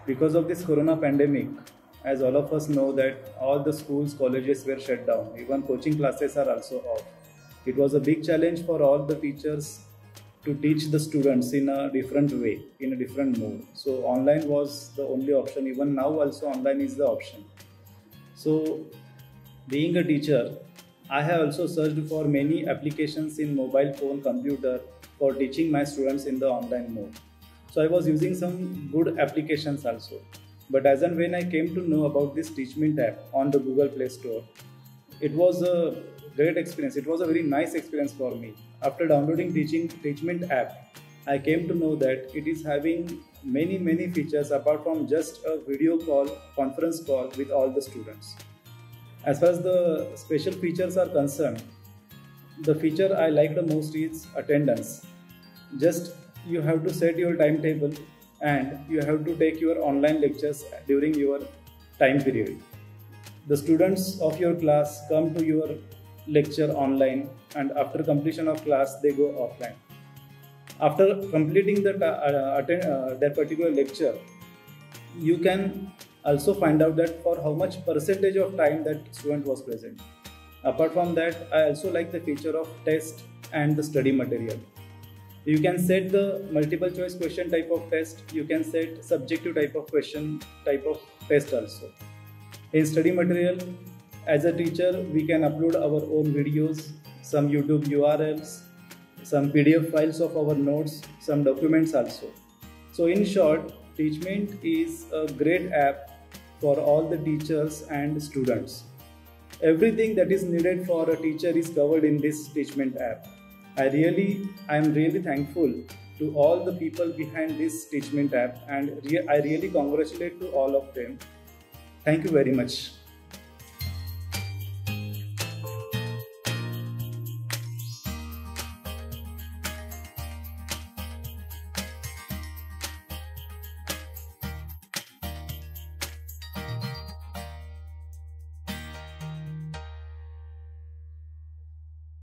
Because of this corona pandemic, as all of us know that all the schools, colleges were shut down, even coaching classes are also off. It was a big challenge for all the teachers to teach the students in a different way, in a different mode. So online was the only option. Even now also online is the option. So being a teacher, I have also searched for many applications in mobile phone, computer for teaching my students in the online mode. So I was using some good applications also. But as and when I came to know about this Teachment app on the Google Play Store, it was a great experience. It was a very nice experience for me. After downloading Teachment app, I came to know that it is having many features apart from just a video call, conference call with all the students. As far as the special features are concerned, the feature I like the most is attendance. Just you have to set your timetable and you have to take your online lectures during your time period. The students of your class come to your lecture online, and after completion of class they go offline. After completing that particular lecture, you can also find out that for how much percentage of time that student was present. Apart from that, I also like the feature of test and the study material. You can set the multiple choice question type of test. You can set subjective type of question type of test also. In study material, as a teacher, we can upload our own videos, some YouTube URLs, some PDF files of our notes, some documents also. So in short, Teachment is a great app for all the teachers and students. Everything that is needed for a teacher is covered in this Teachment app. I am really thankful to all the people behind this Teachment app, and I really congratulate to all of them. Thank you very much.